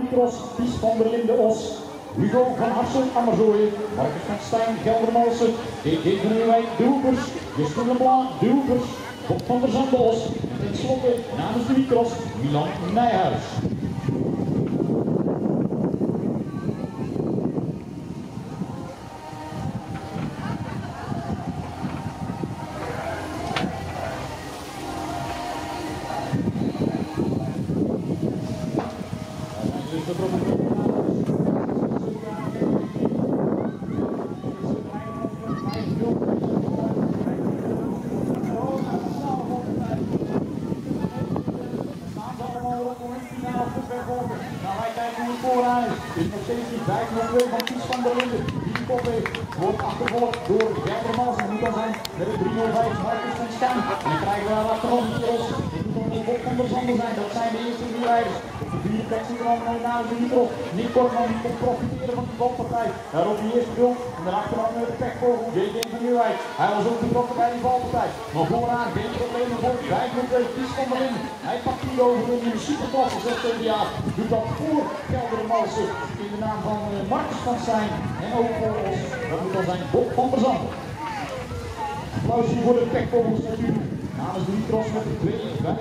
Mikros, Ties van der Linde Os, Hugo van Hassel Amerzooien, Marcus van Stijn Geldermalsen, DG van Nieuwijk Doelbers, Justin Leblanc Doelbers, Bob van der Zande Os en tenslotte namens de Mikros Milan Nijhuis. Nou, wij kijken hoe het vooraan is. Het is nog steeds die 5-0 van Ties van der Linde. Die kop heeft, wordt achtervolgd door Geldermans. Dat moet dan zijn met het 3-0-5 Marcus van Stijn. En dan krijgen we daar achteraf een Mikros. Dat moet dan de Bob van der Zande zijn. Dat zijn de eerste drie rijders. Op de vierde plek zien we dan namens de Mikros. Nick Kortman die komt profiteren van die valpartij. Daarop die eerste deel. En daarachteraf de pechvogel. JJ van Nieuwijk. Hij was ook betrokken bij die valpartij. Maar vooraan geen problemen voor 5-0 Ties van der Linde. Hij pakt die over in de superklasse 16 jaar. Doet dat voor Geldermalsen in de naam van Marcus van Stijn. En ook voor ons, dat moet dan zijn Bob van der Zande. Applaus hier voor de pechvogels natuurlijk. Namens de Mikros met de 2.